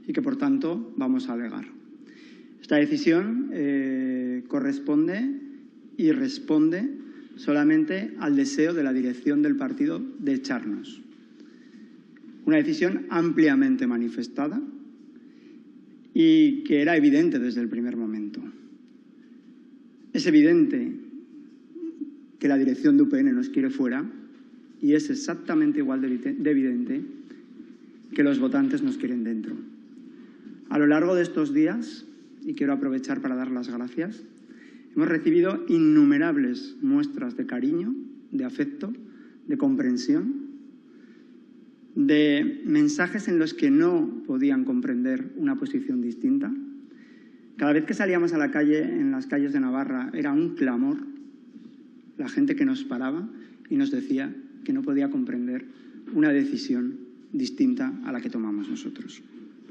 y que, por tanto, vamos a alegar. Esta decisión corresponde y responde solamente al deseo de la dirección del partido de echarnos. Una decisión ampliamente manifestada y que era evidente desde el primer momento. Es evidente que la dirección de UPN nos quiere fuera y es exactamente igual de evidente que los votantes nos quieren dentro. A lo largo de estos días, y quiero aprovechar para dar las gracias, hemos recibido innumerables muestras de cariño, de afecto, de comprensión, de mensajes en los que no podían comprender una posición distinta. Cada vez que salíamos a la calle, en las calles de Navarra, era un clamor, la gente que nos paraba y nos decía que no podía comprender una decisión distinta a la que tomamos nosotros.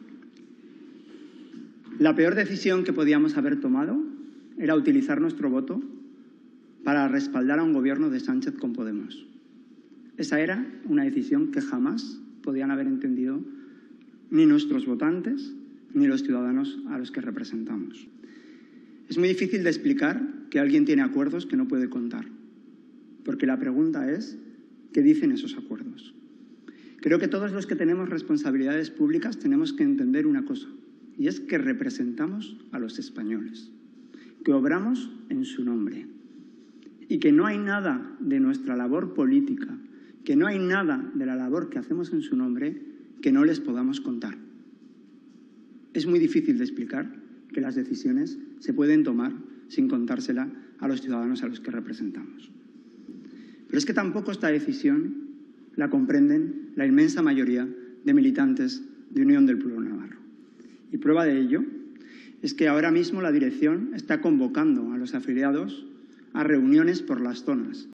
La peor decisión que podíamos haber tomado era utilizar nuestro voto para respaldar a un gobierno de Sánchez con Podemos. Esa era una decisión que jamás podían haber entendido ni nuestros votantes ni los ciudadanos a los que representamos. Es muy difícil de explicar que alguien tiene acuerdos que no puede contar, porque la pregunta es, ¿qué dicen esos acuerdos? Creo que todos los que tenemos responsabilidades públicas tenemos que entender una cosa, y es que representamos a los españoles, que obramos en su nombre y que no hay nada de nuestra labor política, que no hay nada de la labor que hacemos en su nombre que no les podamos contar. Es muy difícil de explicar que las decisiones se pueden tomar sin contársela a los ciudadanos a los que representamos. Pero es que tampoco esta decisión la comprenden la inmensa mayoría de militantes de Unión del Pueblo Navarro. Y prueba de ello es que ahora mismo la dirección está convocando a los afiliados a reuniones por las zonas